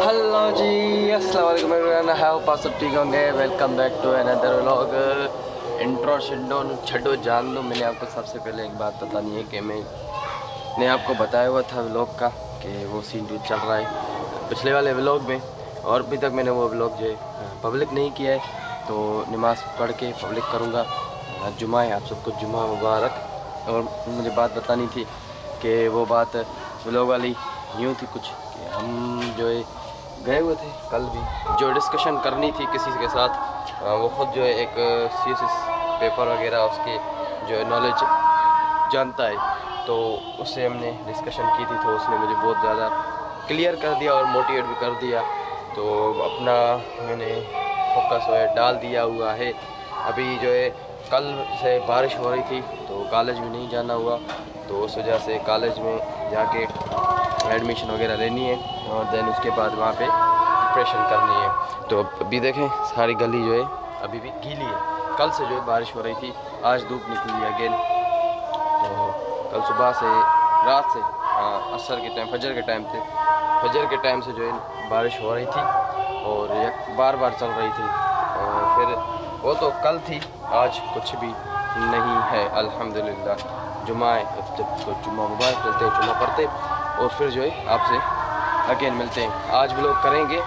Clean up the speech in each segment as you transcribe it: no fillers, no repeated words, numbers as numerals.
Hello जी, अस्सलाम वालेकुम everyone. How आप सब ठीक होंगे। Welcome back to another vlog. Intro शिंडो छड्डो जान दो। मैंने आपको सबसे पहले एक बात बतानी है कि मैंने आपको बताया हुआ था व्लॉग का कि वो सीन जो चल रहा है पिछले वाले व्लॉग में, और अभी तक मैंने वो व्लॉग जो है पब्लिक नहीं किया है, तो नमाज़ पढ़ के पब्लिक करूँगा। आज जुमा है, आप सबको जुमा मुबारक। और मुझे बात बतानी थी कि वो बात व्लॉग वाली यूँ थी कुछ कि हम जो है गए हुए थे कल भी, जो डिस्कशन करनी थी किसी के साथ, वो ख़ुद जो है एक CSS पेपर वगैरह उसके जो है नॉलेज जानता है, तो उससे हमने डिस्कशन की थी। तो उसने मुझे बहुत ज़्यादा क्लियर कर दिया और मोटिवेट भी कर दिया। तो अपना मैंने फोकस जो है डाल दिया हुआ है। अभी जो है कल से बारिश हो रही थी तो कॉलेज भी नहीं जाना हुआ, तो उस वजह से कॉलेज में जाके एडमिशन वगैरह लेनी है और देन उसके बाद वहाँ पे प्रिपरेशन करनी है। तो अभी देखें सारी गली जो है अभी भी गीली है। कल से जो है बारिश हो रही थी, आज धूप निकली है अगेन। तो कल सुबह से रात से असर के टाइम फजर के टाइम से जो है बारिश हो रही थी और बार बार चल रही थी। और फिर वो तो कल थी, आज कुछ भी नहीं है अल्हम्दुलिल्लाह। जुमा है, अब जब तो जुमा मुबारक चलते हैं, जुमा पढ़ते और फिर जो है आपसे अगेन मिलते हैं। आज भी लोग करेंगे,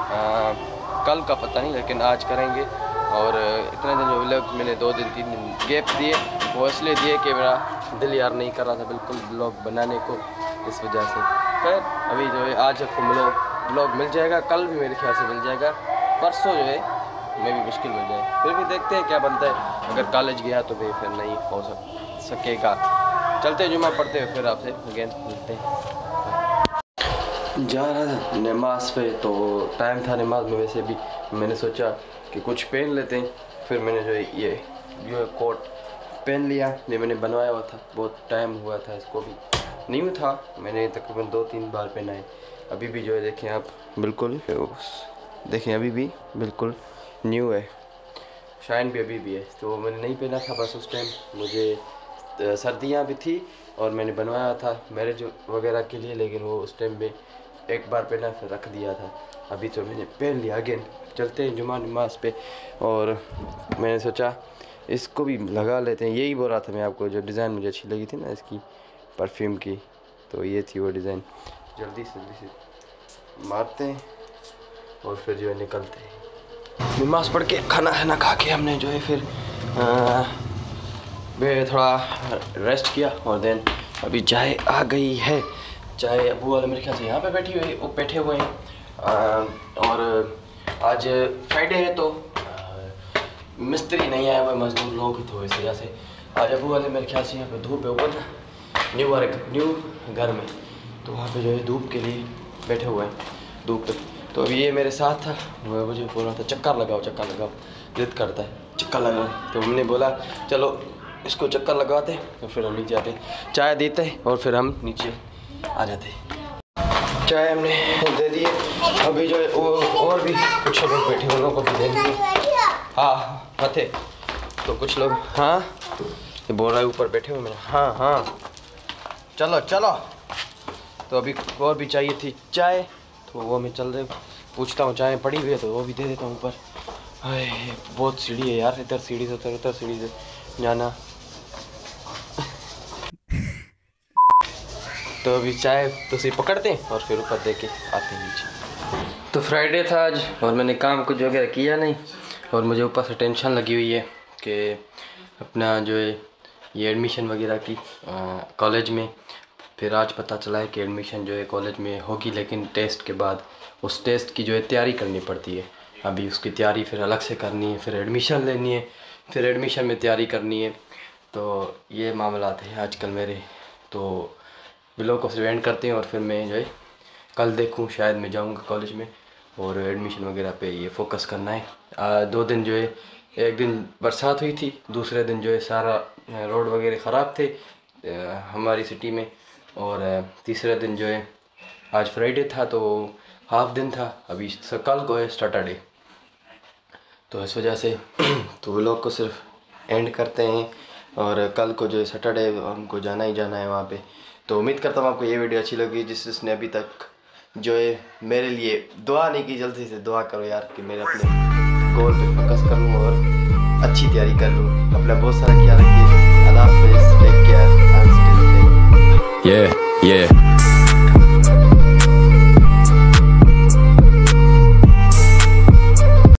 कल का पता नहीं लेकिन आज करेंगे। और इतने दिन जो व्लॉग मैंने 2 दिन 3 दिन गैप दिए, वो इसलिए दिए कि मेरा दिल यार नहीं कर रहा था बिल्कुल व्लॉग बनाने को, इस वजह से। खैर अभी जो है आज आपको व्लॉग मिल जाएगा, कल भी मेरे ख्याल से मिल जाएगा, परसों जो है मैं भी मुश्किल मिल जाए। फिर भी देखते हैं क्या बनता है। अगर कॉलेज गया तो फिर नहीं हो सकेगा। चलते जुमा पढ़ते हुए फिर आपसे अगेन मिलते हैं। जा रहा था नमाज पे, तो टाइम था नमाज में, वैसे भी मैंने सोचा कि कुछ पहन लेते हैं। फिर मैंने जो ये कोट पहन लिया, ये मैंने बनवाया हुआ था, बहुत टाइम हुआ था इसको भी, न्यू था, मैंने तकरीबन 2-3 बार पहना है। अभी भी जो है देखें आप, बिल्कुल देखें अभी भी बिल्कुल न्यू है, शाइन भी अभी भी है। तो मैंने नहीं पहना था, बस उस टाइम मुझे सर्दियाँ भी थी और मैंने बनवाया था मैरिज वगैरह के लिए, लेकिन वो उस टाइम में एक बार पहना फिर रख दिया था। अभी तो मैंने पहन लिया अगेन। चलते हैं जुमा नमाज पे, और मैंने सोचा इसको भी लगा लेते हैं। यही बोल रहा था मैं आपको, जो डिज़ाइन मुझे अच्छी लगी थी ना इसकी परफ्यूम की, तो ये थी वो डिज़ाइन। जल्दी से मारते हैं और फिर जो है निकलते हैं। नमाज पढ़ के खाना खा के हमने जो है फिर मैं थोड़ा रेस्ट किया और देन अभी चाय आ गई है। चाय अबू वाले मेरे ख्याल से यहाँ पे बैठे हुए हैं। और आज फ्राइडे है तो मिस्त्री नहीं आए हुए, मजदूर लोग, तो इस वजह से आज अबू वाले मेरे ख्याल से यहाँ पे धूप है ऊपर ना, न्यू घर में, तो वहाँ पे जो है धूप के लिए बैठे हुए हैं धूप पे। तो अभी ये मेरे साथ था, वो मुझे बोल रहा था चक्कर लगाओ, जिद करता है चक्कर लगाओ। तो हमने बोला चलो इसको चक्कर लगाते, तो फिर हम नीचे आते, चाय देते और फिर हम नीचे आ जाते। चाय हमने दे दी, अभी जो है और भी कुछ लोग बैठे, उन लोगों को भी दे दिए। हाँ थे तो कुछ लोग, हाँ ये बोल रहा है ऊपर बैठे हुए मेरे, हाँ चलो। तो अभी और भी चाहिए थी चाय, तो वो मैं चल रहे पूछता हूँ, चाय पड़ी हुई है तो वो भी दे देता हूँ ऊपर। हाय बहुत सीढ़ी है यार, इधर सीढ़ी से उतर सीढ़ी से जाना। तो अभी चाय तो से पकड़ते हैं और फिर ऊपर दे के आते हैं नीचे। तो फ्राइडे था आज और मैंने काम कुछ वगैरह किया नहीं, और मुझे ऊपर से टेंशन लगी हुई है कि अपना जो है ये एडमिशन वगैरह की कॉलेज में। फिर आज पता चला है कि एडमिशन जो है कॉलेज में होगी, लेकिन टेस्ट के बाद उस टेस्ट की जो है तैयारी करनी पड़ती है। अभी उसकी तैयारी फिर अलग से करनी है, फिर एडमिशन लेनी है, फिर एडमिशन में तैयारी करनी है। तो ये मामला थे आजकल मेरे। तो व्लॉग को एंड करते हैं और फिर मैं जो है कल देखूँ, शायद मैं जाऊँगा कॉलेज में और एडमिशन वगैरह पे ये फोकस करना है। 2 दिन जो है, एक दिन बरसात हुई थी, दूसरे दिन जो है सारा रोड वगैरह ख़राब थे हमारी सिटी में, और तीसरे दिन जो है आज फ्राइडे था तो हाफ दिन था। अभी कल को है सैटरडे, तो इस वजह से तो व्लॉग को सिर्फ एंड करते हैं, और कल को जो है सैटरडे हमको जाना ही जाना है वहाँ पे। तो उम्मीद करता हूँ आपको ये वीडियो अच्छी लगी, जिसने अभी तक जो है मेरे लिए दुआ नहीं की, जल्दी से दुआ करो यार कि मेरे अपने गोल पे फोकस करूँ और अच्छी तैयारी कर लूँ। अपना बहुत सारा ख्याल रखिए। अल्लाह हाफ़िज़, take care, I am still. Yeah, yeah.